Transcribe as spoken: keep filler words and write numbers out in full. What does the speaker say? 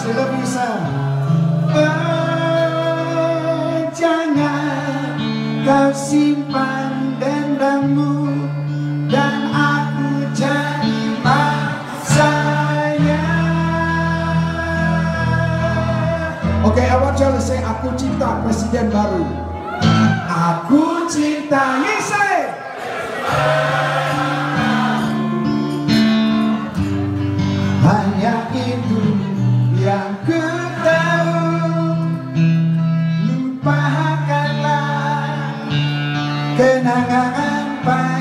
sudah bisa. Oh, jangan kau simpan dendammu dan aku jadi maksanya. Oke, okay, I want you to say, aku cinta presiden baru. Aku cinta Yesus. Hanya itu yang ku tahu. Lupakanlah kenangan